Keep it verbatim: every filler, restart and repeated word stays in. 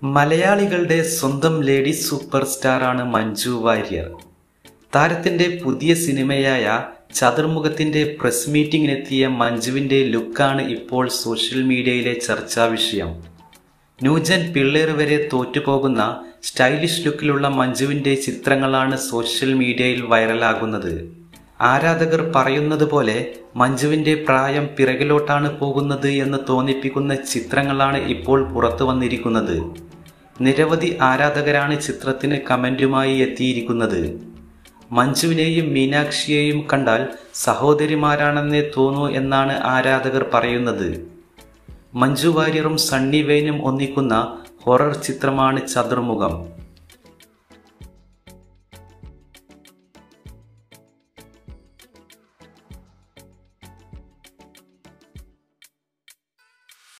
മലയാളികളുടെ സ്വന്തം lady super സ്റ്റാറാണ് മഞ്ജു വാര്യർ. താരത്തിന്റെ പുതിയ സിനിമയായ ചതുർമുഖത്തിന്റെ പ്രസ് മീറ്റിംഗിനെത്തിയ മഞ്ജുവിന്റെ ലുക്കാണ് ഇപ്പോൾ സോഷ്യൽ മീഡിയയിലെ ചർച്ചാ വിഷയം. ന്യൂജൻ പിള്ളേർ വരെ തോറ്റുപോകുന്ന സ്റ്റൈലിഷ് ലുക്കിലുള്ള മഞ്ജുവിന്റെ ചിത്രങ്ങളാണ് സോഷ്യൽ മീഡിയയിൽ വൈറലാകുന്നത്. ആരാധകർ പറയുന്നത് പോലെ മഞ്ജുവിന്റെ പ്രായം പിറകിലോട്ടാണ് പോകുന്നത് എന്ന് തോന്നിപ്പിക്കുന്ന ചിത്രങ്ങളാണ് ഇപ്പോൾ പുറത്തു വന്നിരിക്കുന്നത്. നിരവധി ആരാധകരാണ് ചിത്രത്തിന് കമന്റുമായി എത്തിയിരിക്കുന്നത്. മഞ്ജുവിനെയും മീനാക്ഷിയെയും കണ്ടാൽ സഹോദരിമാരാണെന്നേ തോന്നൂ എന്നാണ് ആരാധകർ പറയുന്നത്. മഞ്ജു വാര്യറും സണ്ണി വെയിനും ഒന്നിക്കുന്ന ഹൊറർ ചിത്രമാണ് ചതുർമുഖം.